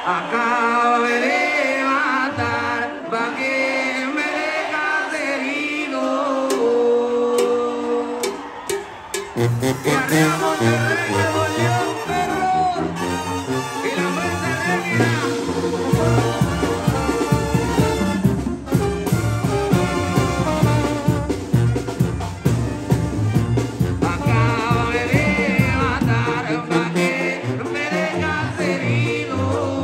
Acabo de levantar pa' que me dejas herido. Y arriba Monterrey, Nuevo León, perro. Y la fuerza regia. Acabo de levantar pa' que me dejas herido.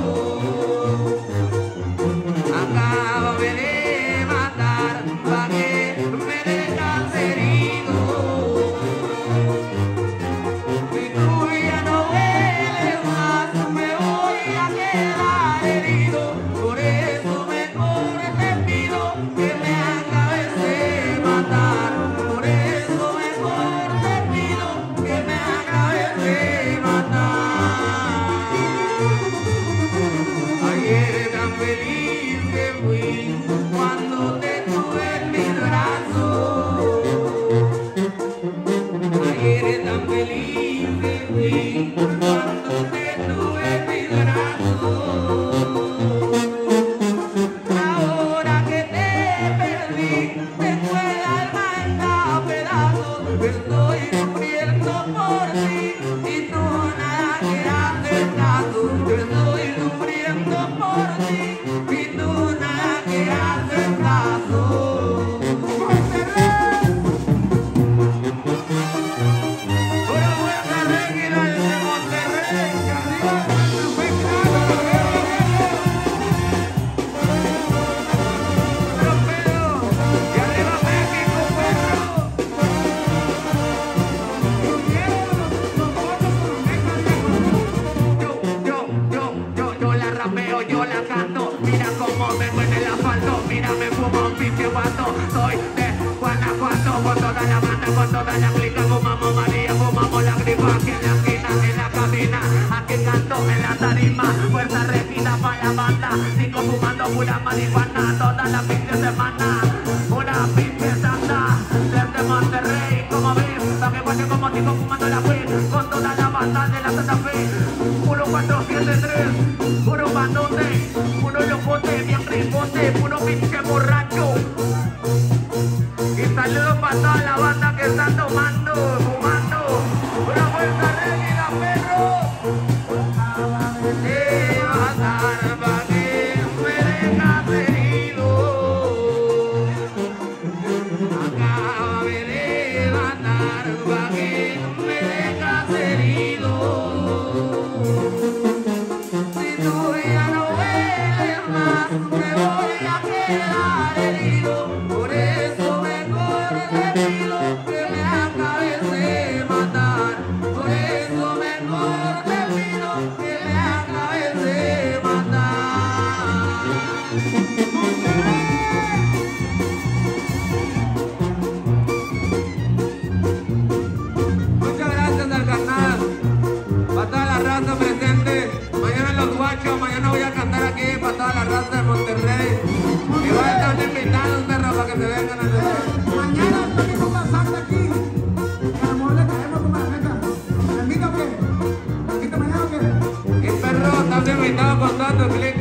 Acabo de levantar pa' que me dejas herido. Si tú ya no eres más, me voy a quedar herido. Por eso mejor te pido que me acabes de matar. Por eso mejor te pido que me acabes de matar. Ayer tan feliz que fui cuando te tuve en mis brazos. Ayer tan feliz que fui cuando te tuve en mis brazos. Ahora que te perdí, tengo el alma en pedazos. Estoy sufriendo por ti y tú nada que haces caso. Yo estoy sufriendo por ti y tú nada que haces caso. Una fuerza regia desde Monterrey, que arriba fue claro, y arriba México, perro. Yo la rapeo, yo la canto. Mira cómo me mueve el asfalto. Mira, me fumo un pinche guato. Soy de Guanajuato, con toda la banda, con toda la clica. Fumamos María, fumamos la gripa. Aquí en la esquina, en la cabina. Aquí canto en la tarima. Fuerza regida para la banda. Sigo fumando pura marihuana toda la pinche semana. Una pinche santa desde Monterrey, como ves. Pa' que guache como sigo fumando la weed. Con toda la banda de la Santa Fe. 1473, puro bandote, puro locote, bien ripote, puro pinche borracho. Y saludos para toda la banda que está tomando, fumando. Una fuerza regia, perro. Acaba de levantar pa' que me dejas herido. Acaba de levantar pa' que me dejas herido. Si tú ya no eres más, me voy a quedar herido. Por eso mejor te pido que me acabes de matar. Por eso mejor te pido que me acabes de matar. Muchas gracias al carnal, para toda la raza presente. Mañana los guachos, mañana voy a cantar aquí para toda la raza de Monterrey. Igual están invitados, perro, para que se vengan a hacer. Mañana venimos pasando aquí. Y al amor le caemos como la neta. ¿Me invito o qué? ¿Me invito mañana o qué? Y perro, estás invitado con todo tu clic.